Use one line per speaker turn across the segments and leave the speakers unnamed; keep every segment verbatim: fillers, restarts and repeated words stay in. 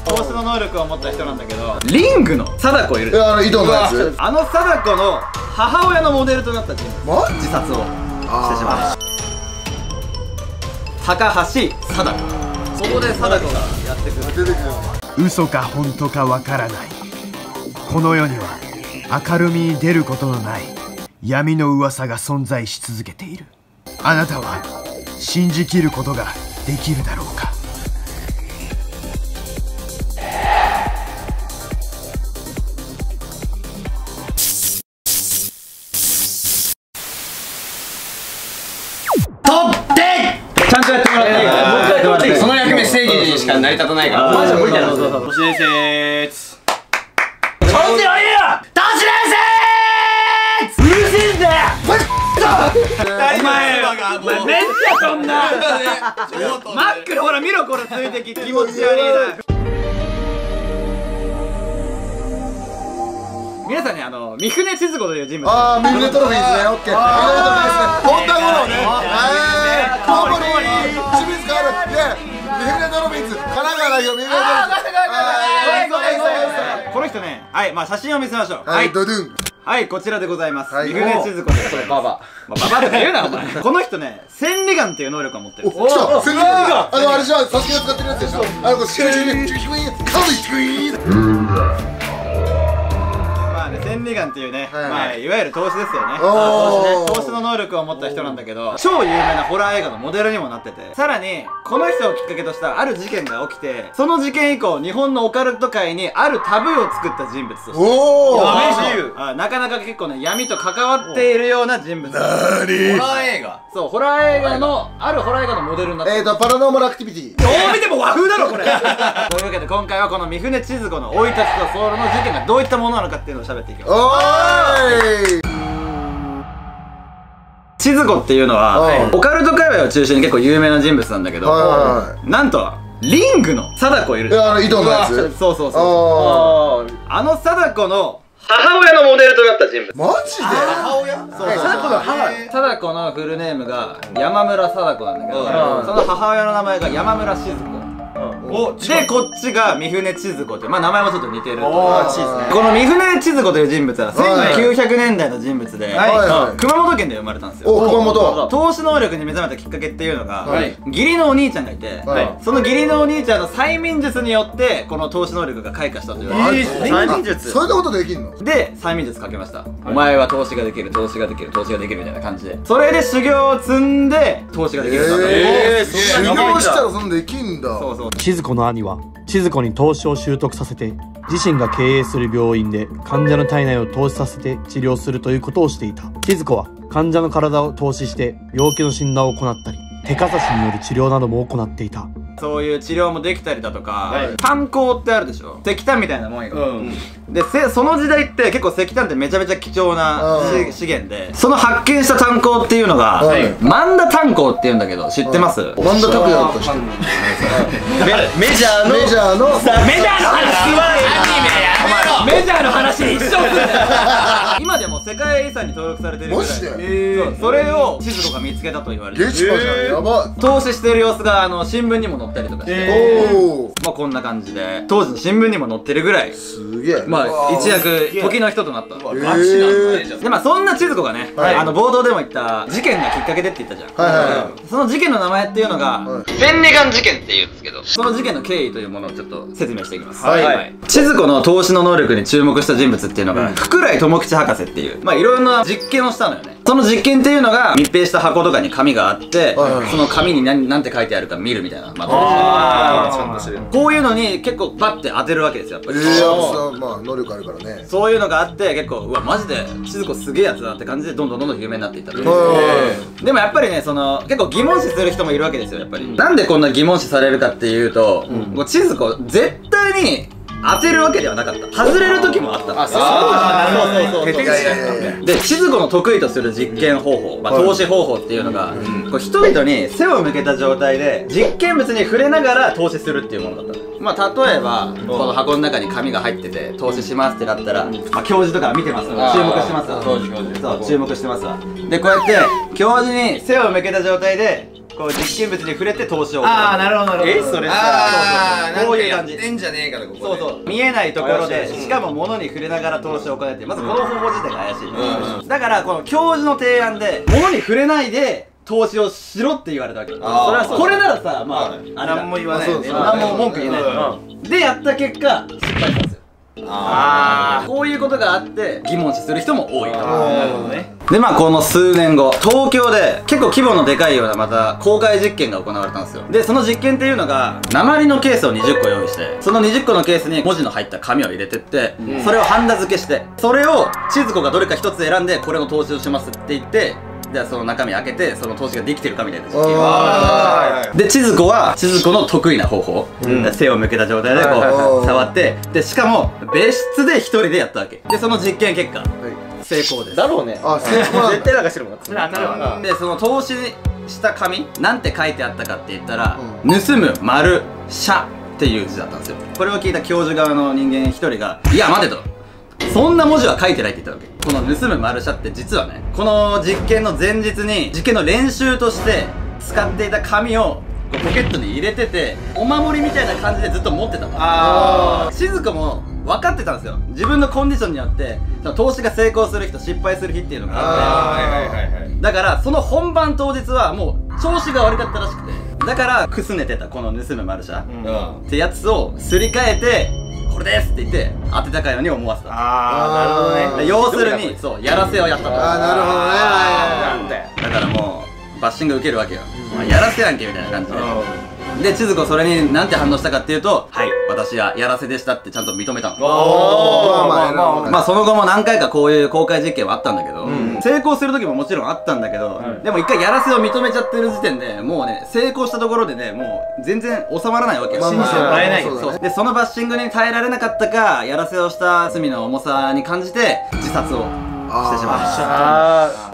投資の能力を持った人なんだけど、リングの貞子いる。
あの井戸のやつ。
あの貞子の母親のモデルとなった人物、
マジ
自殺をしてしまう。高橋貞子。そこで貞子がやってくる。
出てくる。
嘘か本当かわからない。この世には明るみに出ることのない闇の噂が存在し続けている。あなたは信じきることができるだろうか。
ちゃんとやってもらっていいか。
その役目正義にしか成り立たないから。マジで無理だよ。都市伝説。
調子乗りよ。都市伝説。うるせえんだよ。お前めっちゃそんな。マックルほら見ろこれ追跡気持ち悪いな。皆さんね、あの三船千鶴子という人物。
ああ、三船トロフィーですね。オッケー。三船トロフィーですね。本田五郎ね。コウモリ、清水カール、で、三船トロフィーズ、神奈川代表、三船トロフィーズ。
この人ね、はい、まあ写真を見せましょう。
はい、ドドゥン。
はい、こちらでございます。
はい
三船千鶴子です。ババ。ババとか言うなお前。この人ね、千里眼っていう能力を持ってるんですよ。
来た、千里眼。あのあれじゃん、サスケが使ってるやつでしょ。あのこうシューシューシューシューシュー。
千里眼っていうね、
はい
まあいわゆる投資ですよね。
おー
投資の能力を持った人なんだけど、超有名なホラー映画のモデルにもなってて、さらにこの人をきっかけとしたある事件が起きて、その事件以降日本のオカルト界にあるタブーを作った人物として、
おお。
あなかなか結構ね闇と関わっているような人物。
なに。
ホラー映画。
そう、ホラー映画のあるホラー映画のモデルになってる。
えーと、パラノーマルアクティビティ。
どう見ても和風だろこれ。というわけで今回はこの三船千鶴子の生い立ちとソウルの事件がどういったものなのかっていうのを喋っていきます。
おーい。
千鶴子っていうのはオカルト界隈を中心に結構有名な人物なんだけど、
は
なんとリングの貞子いる。
い。あの井戸のやつ。
そうそうそう。
あ
あの貞子の母親のモデルとなった人物。
マジで。
母親。
そうそう。貞子の母。貞子のフルネームが山村貞子なんだけど、その母親の名前が山村静子。で、こっちが三船千鶴子って、まあ名前もちょっと似てる。この三船千鶴子という人物はせんきゅうひゃくねんだいの人物で、熊本県で生まれたんですよ。
お、熊本。
投資能力に目覚めたきっかけっていうのが、義理のお兄ちゃんがいて、その義理のお兄ちゃんの催眠術によってこの投資能力が開花したという。
催眠術。そういうことできんの？
で催眠術かけました。お前は投資ができる、投資ができる、投資ができるみたいな感じで、それで修行を積んで投資ができるようになった。
ええ、修行したらそんなできんだ。
そうそう。
千鶴子の兄は千鶴子に投資を習得させて、自身が経営する病院で患者の体内を投資させて治療するということをしていた。千鶴子は患者の体を投資して病気の診断を行ったり、手かざしによる治療なども行っていた。
そういう治療もできたりだとか、炭鉱ってあるでしょ。石炭みたいなもんよ。で、その時代って結構石炭ってめちゃめちゃ貴重な資源で、その発見した炭鉱っていうのが万田炭鉱っていうんだけど、知ってます？
万田拓也だとしてる。
メジャーの。
メジャーの。
メジャーの話はアニメやめろ。メジャーの話に一生する。今でも世界遺産に登録されてるぐらい。
マジで？
そう、それを千鶴子が見つけたと言われてる。
ゲチパじゃん。やばい。
投資してる様子があの新聞にも載ったりとかして、
おお。
まあこんな感じで当時の新聞にも載ってるぐらい、
すげえ。
まあ一躍時の人となった。
ガチなんだね。
でまあそんな千鶴子がね、あの冒頭でも言った事件がきっかけでって言ったじゃん。
はいはい。
その事件の名前っていうのが千里眼事件っていうんですけど、その事件の経緯というものをちょっと説明していきます。千鶴子の投資の能力に注目した人物っていうのが福来智吉博士っていう、まあいろんな実験をしたのよね。その実験っていうのが密閉した箱とかに紙があって、その紙に何何て書いてあるか見るみたいな。まあこういうのに結構パッて当てるわけですよ、やっぱり。
ええ、まあ能力あるからね。
そういうのがあって結構うわマジで千鶴子すげえやつだって感じでどんどんどんどん有名になっていったという。でもやっぱりね、その結構疑問視する人もいるわけですよ、やっぱり。なんでこんな疑問視されるかっていうと、千鶴子絶対に当てるわけではなかった。外れる時もあった。あ、そうそうそうそう。で、千鶴子の得意とする実験方法、まあ投資方法っていうのが、こう人々に背を向けた状態で実験物に触れながら投資するっていうものだったの。まあ例えばこの箱の中に紙が入ってて投資しますってなったら、まあ教授とか見てますわ、注目してますわ。そう、注目してますわ。でこうやって教授に背を向けた状態でこう実験物に触れて投資を行う。
ああ、なるほどなるほど。
えそれさ
ああ、
こういう感じ
やってんじゃねえかとここ
そうそう見えないところでしかも物に触れながら投資を行うっていうまずこの方法自体が怪しい、だからこの教授の提案で物に触れないで投資をしろって言われたわけ。それはそうこれならさまあ何も言わないよね、何も文句言えないでやった結果失敗したんですよ。ああこういうことがあって疑問視する人も多いと。なるほどね。でまあこの数年後東京で結構規模のでかいようなまた公開実験が行われたんですよ。でその実験っていうのが鉛のケースをにじゅっこ用意してそのにじゅっこのケースに文字の入った紙を入れてってそれをハンダ付けしてそれを千鶴子がどれか一つ選んでこれの投資をしますって言ってじゃあその中身開けてその投資ができてるかみたいな実験をで千鶴子は千鶴子の得意な方法、うん、背を向けた状態でこう触ってでしかも別室で一人でやったわけでその実験結果、はい、成功です。だろうね。あ成功絶対なんかしてるもん。それ当たるわな。でその投資した紙なんて書いてあったかって言ったら、うん、盗む丸社っていう字だったんですよ。これを聞いた教授側の人間一人がいや待てとそんな文字は書いてないって言ったわけ。この盗む丸社って実はねこの実験の前日に実験の練習として使っていた紙をポケットに入れててお守りみたいな感じでずっと持ってたの。ああ静子も分かってたんですよ。自分のコンディションによってその投資が成功する日と失敗する日っていうのがあってだからその本番当日はもう調子が悪かったらしくてだからくすねてたこの盗む丸社、うん、ってやつをすり替えてこれですって言って当てたかように思わせた。ああなるほどね。要するにそうやらせをやったと。ああなるほどね。なんでだからもうバッシング受けるわけよ、うん、やらせやんけみたいな感じで、うん、で千鶴子それに何て反応したかっていうとはい私はやらせでしたってちゃんと認めたの。おおまあまあまあその後も何回かこういう公開実験はあったんだけど、うん、成功する時ももちろんあったんだけど、うん、でも一回やらせを認めちゃってる時点でもうね成功したところでねもう全然収まらないわけよ。信じてもらえないよ。そうでそのバッシングに耐えられなかったかやらせをした罪の重さに感じて自殺をしてしまいました。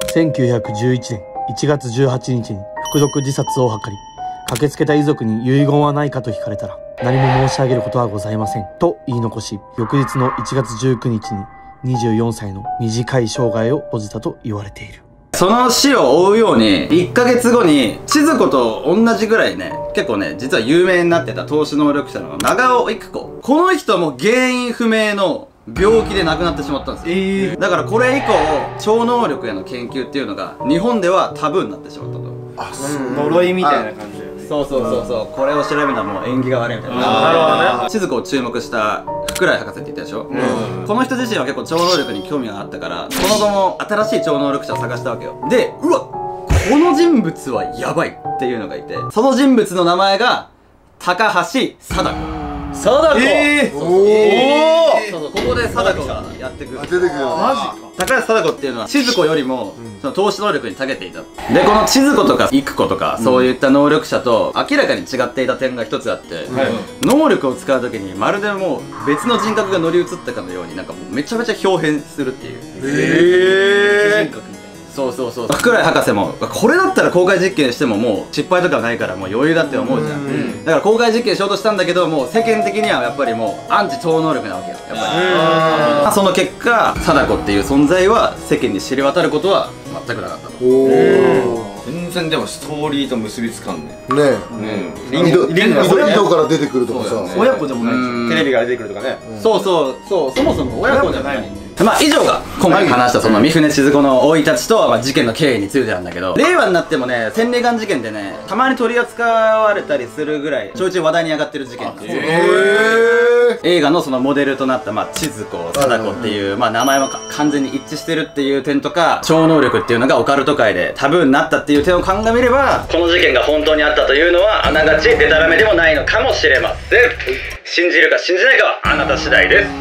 せんきゅうひゃくじゅういちねんいちがつじゅうはちにちに服毒自殺を図り駆けつけた遺族に遺言はないかと聞かれたら何も申し上げることはございませんと言い残し翌日のいちがつじゅうくにちににじゅうよんさいの短い生涯を閉じたと言われている。
その死を追うようにいっかげつごに千鶴子と同じぐらいね結構ね実は有名になってた投資能力者の長尾育子この人も原因不明の病気で亡くなってしまったんですよ、えー、だからこれ以降超能力への研究っていうのが日本ではタブーになってしまったと。あ、
呪いみたいな感じだよね。
そうそうそうそうこれを調べるのはもう縁起が悪いみたいな。なるほどね。千鶴子を注目した福来博士って言ったでしょ、うん、この人自身は結構超能力に興味があったからその後も新しい超能力者を探したわけよ。でうわこの人物はやばいっていうのがいてその人物の名前が高橋貞子。貞子えー、おおそうそうここで貞子がやってくる。出てくる。マジか。高橋貞子っていうのは千鶴子よりもその投資能力に長けていた。でこの千鶴子とか育子とかそういった能力者と明らかに違っていた点が一つあって、能力を使う時にまるでもう別の人格が乗り移ったかのようになんかもうめちゃめちゃ表変するっていう。へえ。そうそうそう福来博士もこれだったら公開実験してももう失敗とかないからもう余裕だって思うじゃん。だから公開実験しようとしたんだけどもう世間的にはやっぱりもうアンチ超能力なわけよやっぱり。その結果貞子っていう存在は世間に知れ渡ることは全くなかったと。
全然でもストーリーと結びつかんねね
えリンドから出てくるとかさ
親子でもないテレビから出てくるとかね。
そうそうそうそもそも親子じゃないもんね。まあ以上が今回話したその三船千鶴子の生い立ちと、まあ、事件の経緯についてなんだけど令和になってもね千里眼事件でねたまに取り扱われたりするぐらいちょいちょい話題に上がってる事件っていう映画のそのモデルとなった、まあ、千鶴子貞子っていう、まあ、名前は完全に一致してるっていう点とか超能力っていうのがオカルト界でタブーになったっていう点を鑑みればこの事件が本当にあったというのはあながちデタラメでもないのかもしれません。信じるか信じないかはあなた次第です。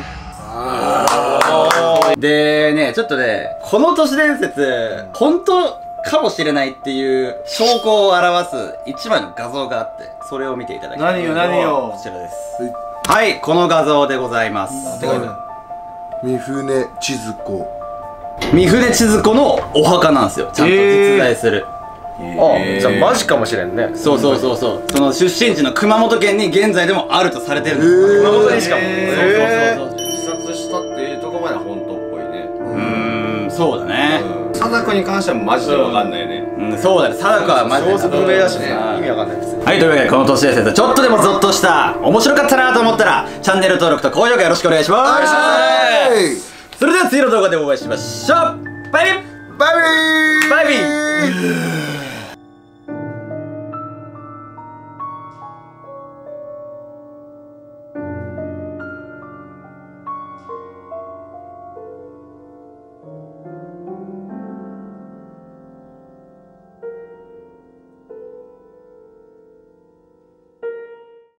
でねちょっとねこの都市伝説本当かもしれないっていう証拠を表す一枚の画像があってそれを見ていただきたい。
何よ何よ
こちらです。はいこの画像でございます。
三船千鶴子
三船千鶴子のお墓なんですよ。ちゃんと実在する。
あじゃあマジかもしれんね。
そうそうそうそうその出身地の熊本県に現在でもあるとされてるんです。
熊本にしかも
そうそうそうそう
自殺したっていうところまで本当っぽいね。
うーんそうだね。
貞子に関してはマジで分かんないよね。う
うんそうだね、貞子はマジで
消息不明だしね、意味わかんないです。
はい、というわけでこの都市伝説ちょっとでもゾッとした面白かったなと思ったらチャンネル登録と高評価よろしくお願いします。
お願いします。
それでは次の動画でお会いしましょう。バイビー
バイビー
バイビー